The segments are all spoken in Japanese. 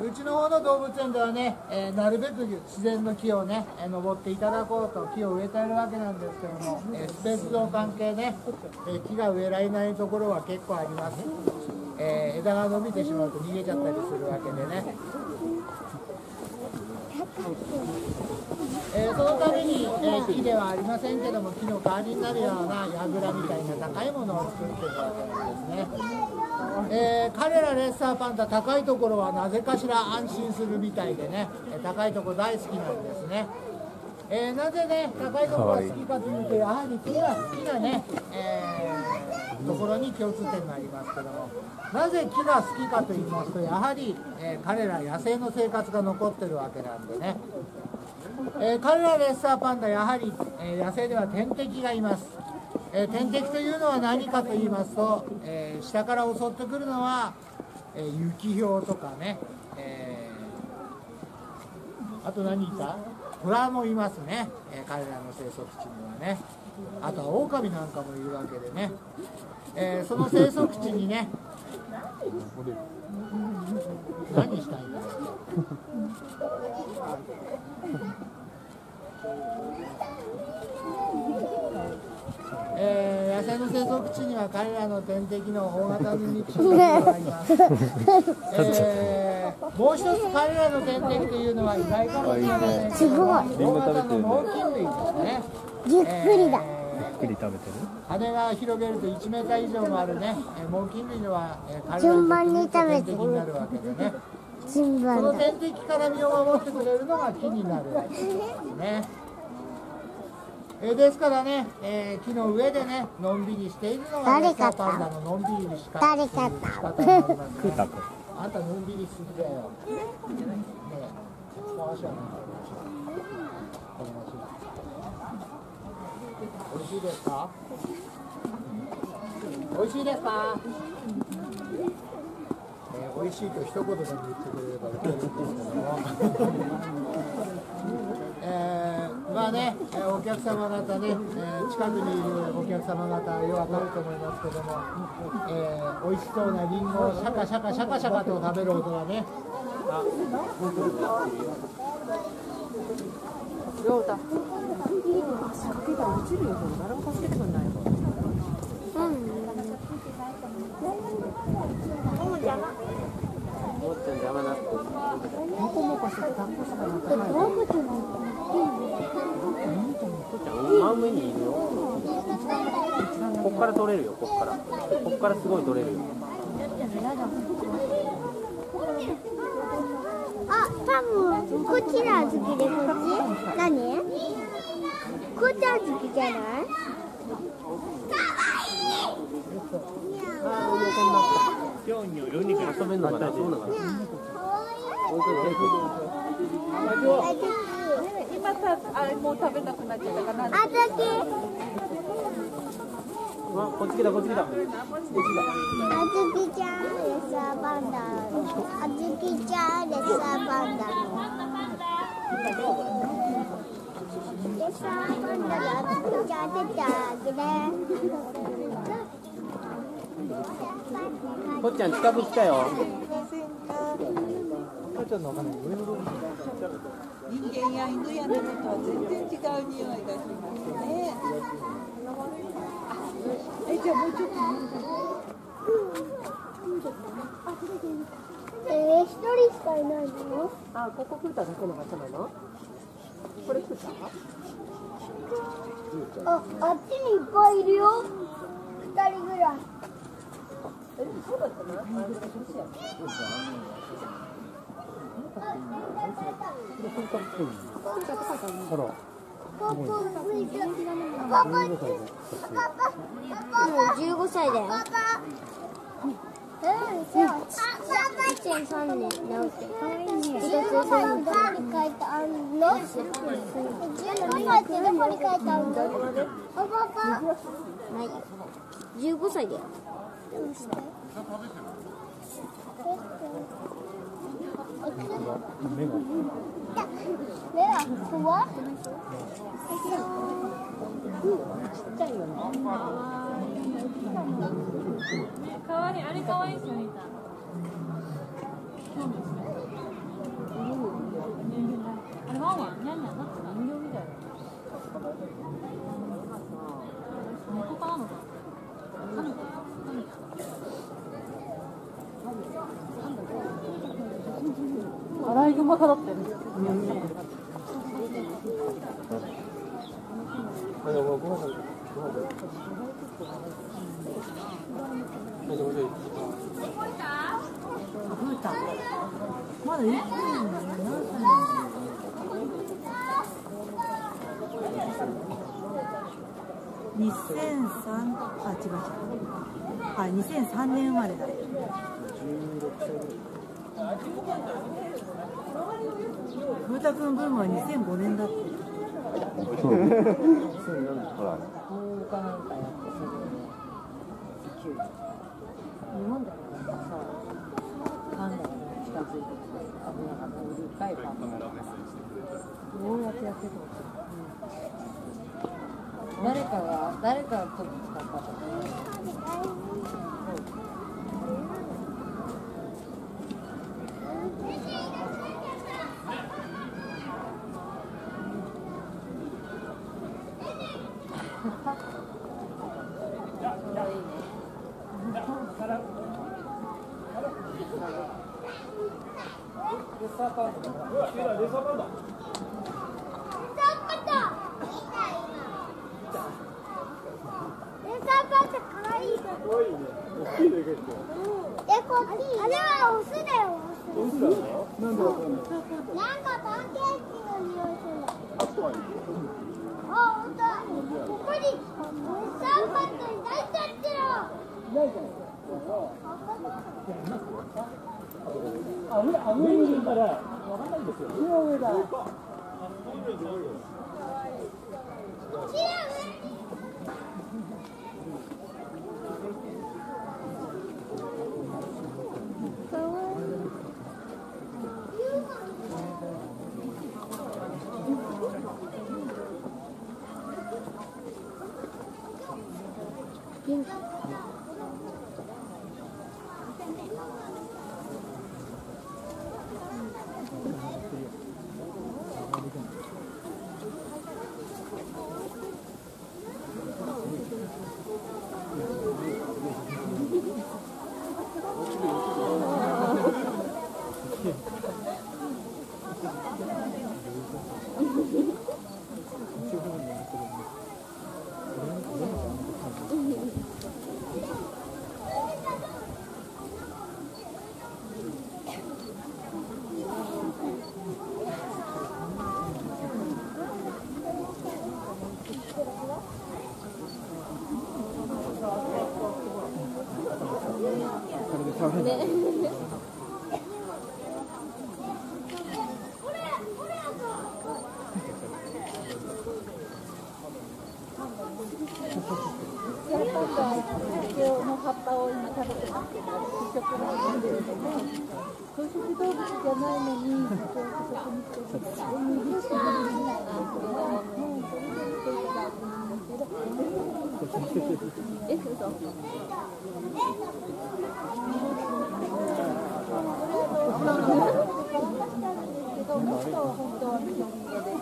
うちの方の動物園ではね、なるべく自然の木をね、登っていただこうと木を植えているわけなんですけども、スペース上関係ね、木が植えられないところは結構あります。枝が伸びてしまうと逃げちゃったりするわけでね。そのために、木ではありませんけども、木の代わりになるような櫓みたいな高いものを作っているわけなんですね。彼らレッサーパンダ、高いところはなぜかしら安心するみたいでね、高いところ大好きなんですね。なぜね、高いところが好きかというと、やはり木が好きなね、ところに共通点がありますけども、なぜ木が好きかと言いますと、やはり、彼ら野生の生活が残ってるわけなんでね。彼らレッサーパンダ、やはり、野生では天敵がいます。天敵というのは何かと言いますと、下から襲ってくるのは、雪ひょうとかね、あと何いた？虎もいますね、彼らの生息地にはね。あとは狼なんかもいるわけでね、その生息地にね、何したいんだろう。野生の生息地には彼らの天敵の大型の肉食がいます。もう一つ彼らの天敵というのは意外かもしれませんけども、大型の猛禽類ですね。 ゆっくりだ。 ゆっくり食べてる。 羽が広げると1メーター以上もあるね、猛禽類のは彼ら順番にの食べてる天敵になるわけでね。 順番だ。 その天敵から身を守ってくれるのが木になるわけですね。ですからね、木の上でね、のんびりしているのがレッサーパンダののんびりしか誰か仕方になりますね。あんたのんびりしすぎだよ。ねえ、足はおいしいですか？おいしいですか？おいしいと一言でも言ってくれれば受けるんですけども。まあね、お客様方ね、近くにいるお客様方よくわかると思いますけども、美味しそうなリンゴをシャカシャカシャカシャカと食べる音がね。あ、 りょうた。かけたら落ちるよ。誰も助けてくんないよ。もっちゃん邪魔だって。もこもこして抱っこしたからなんかない。もっちゃん真上にいるよ。こっから取れるよ。こっからすごい取れるよ。 あ、多分こっちの小豆でこっち？何？こっち小豆じゃない？ 今日に4人から遊べるのかな。そうなのかな。 今さ、あれもう食べなくなっちゃったかな。 あずき。 こっち来たこっち来た。 あずきちゃんレッサーパンダ。あずきちゃんレッサーパンダ。レッサーパンダであずきちゃん出てあげて。 こっちゃん近く来たよ。 人間や犬や猫とは全然違う匂いがしますね。じゃあもうちょっと。 一人しかいないの？ あ、ここ食っただけの場所なの？これ食った？ あっちにいっぱいいるよ。2人ぐらい。 そうだったな。 15歳だよ。1.3年直って1.3年どこに書いてあるの？15歳ってどこに書いてあるの？パパない15歳だよ。目は怖い？ ちっちゃいよね。かわいい、あれかわいいですよね。 グマかだってる。まだ生きてるんだね。2003年生まれだ。風太くんブームは2005年だって。 ほら。 日本だからさ、パンダが近づいてきて危なかった。でっかいパンダがどうやってやってるのか。誰かが取って使ったと。 上にいるからわかんないんですよ。 上だ。の葉っぱを今食べてますけど、主食の飲んでるので、草食動物じゃないのに、主食にしてくれた。それがもう、それで言っていただいてるんですけど、嘘。もっと本当は日本語で。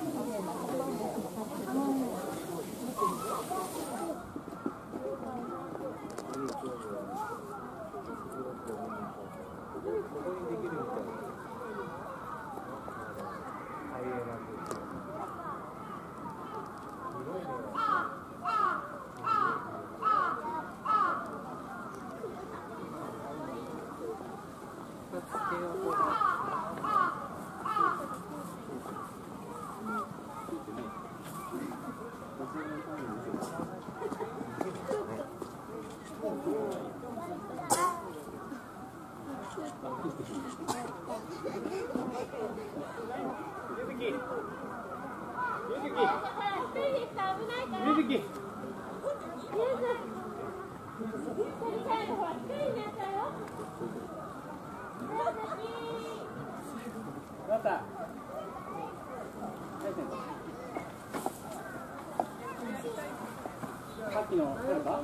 さっきの誰か？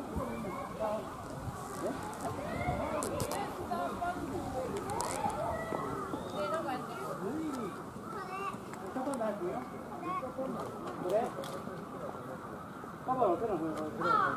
パパの手の方が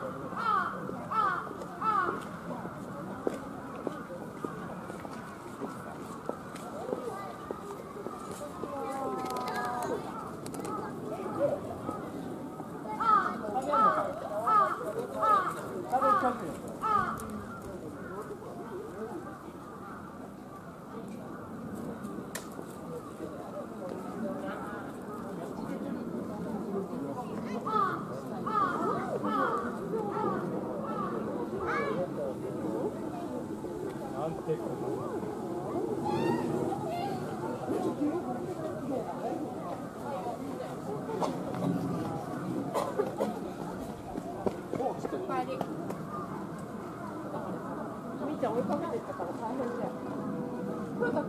ちゃん追いかけてったから大変じゃん。これだと。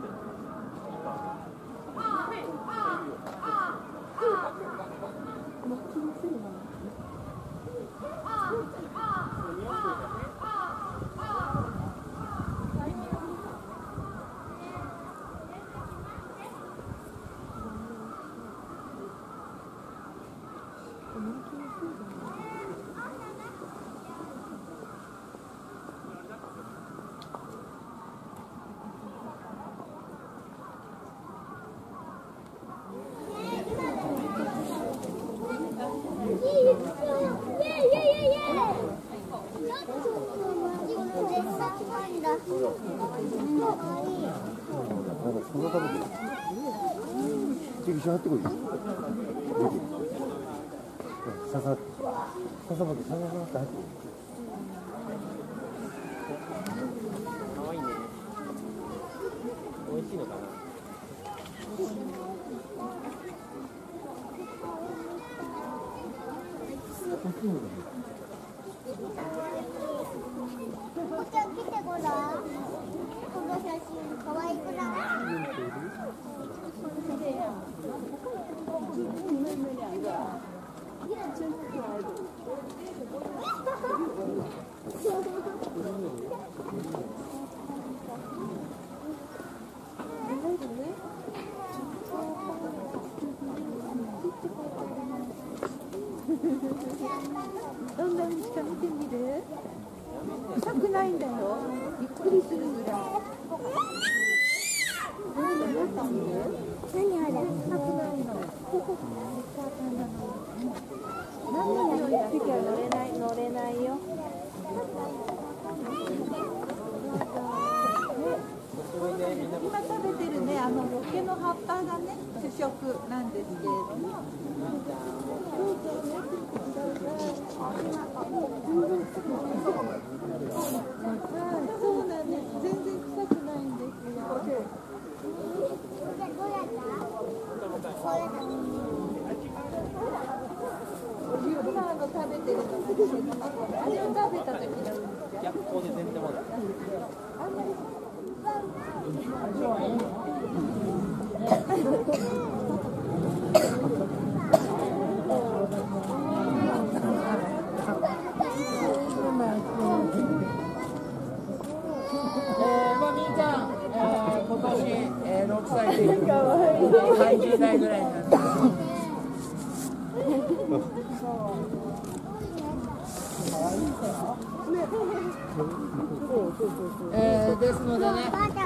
可愛いね。美味しいのかな。 こっちゃん来てごらん。この写真可愛くない？ どんなにしか見てみる？臭くないんだよ。びっくりするぐらい。何あれ？臭くないの。何の匂いだっけ？乗れないよ。今食べてるね、ロケの葉っぱがね、主食なんですけれども。そうなんです。全然臭くないんですよ。今食べてるのがあれを食べた時の逆光で全然まだ。 みーちゃん、今年、6歳で30代ぐらいになってですのでね、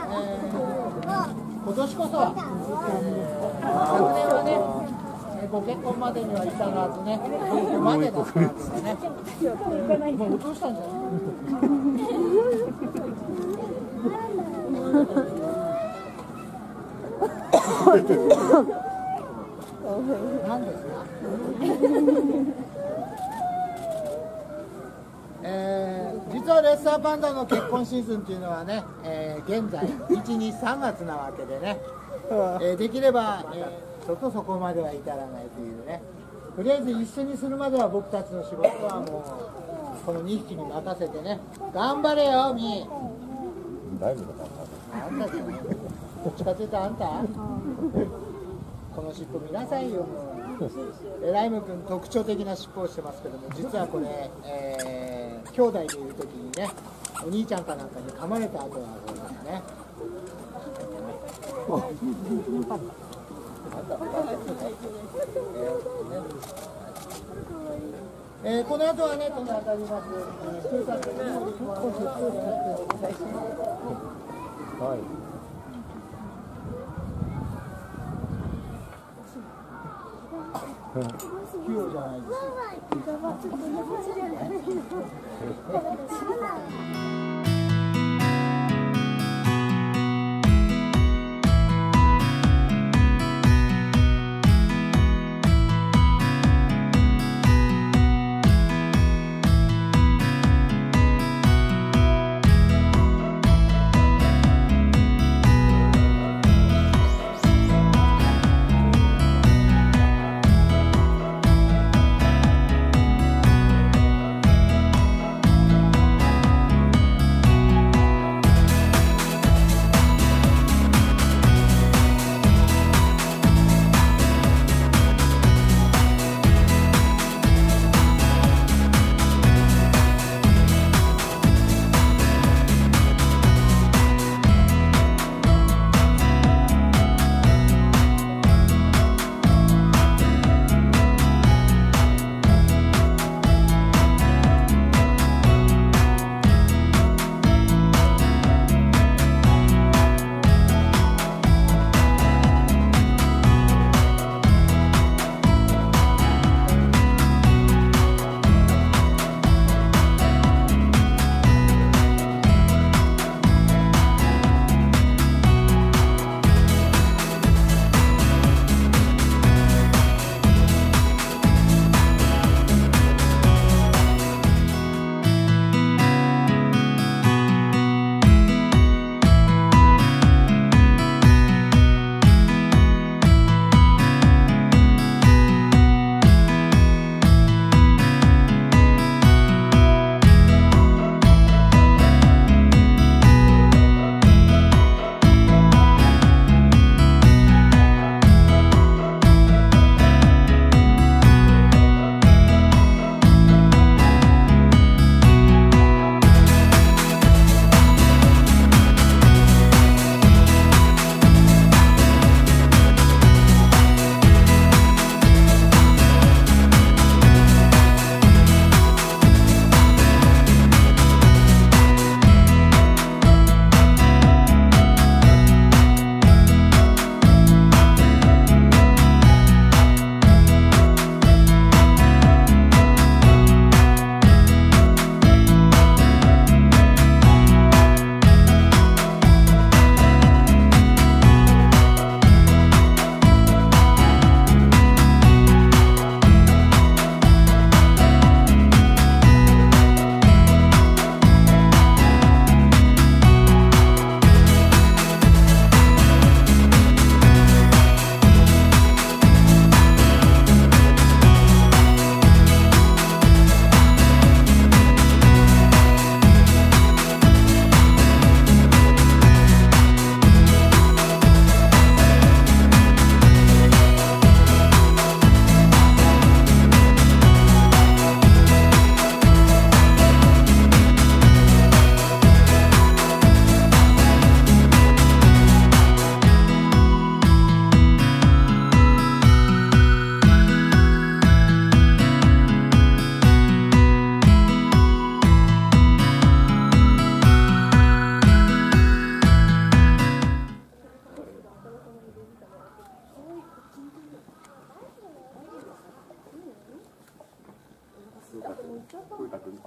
今年こそ、昨年はね、ご結婚までには至らずね、ここまでだったんですね。もう落としたんじゃない？何ですか？実はレッサーパンダの結婚シーズンというのはね、現在1、2、3月なわけでね、できれば、ちょっとそこまでは至らないというね、とりあえず一緒にするまでは僕たちの仕事はもうこの2匹に任せてね、頑張れよみー。あんたじゃない、どっちかというとあんたこの尻尾見なさいよ。ライム君特徴的な尻尾をしてますけども、実はこれ、兄弟でいる時にね、お兄ちゃんかなんかに噛まれた後がこれですね。この後はね、この辺ります。はい。器用じゃないです。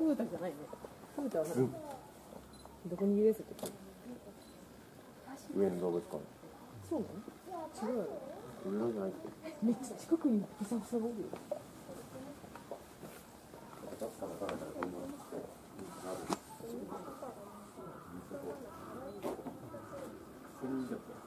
フータじゃないね。フータは何？どこに入れずって。 上の動物館。 そうなの？違うよ。 上じゃないって。 めっちゃ近くにふさふさがおるよ。 それ以上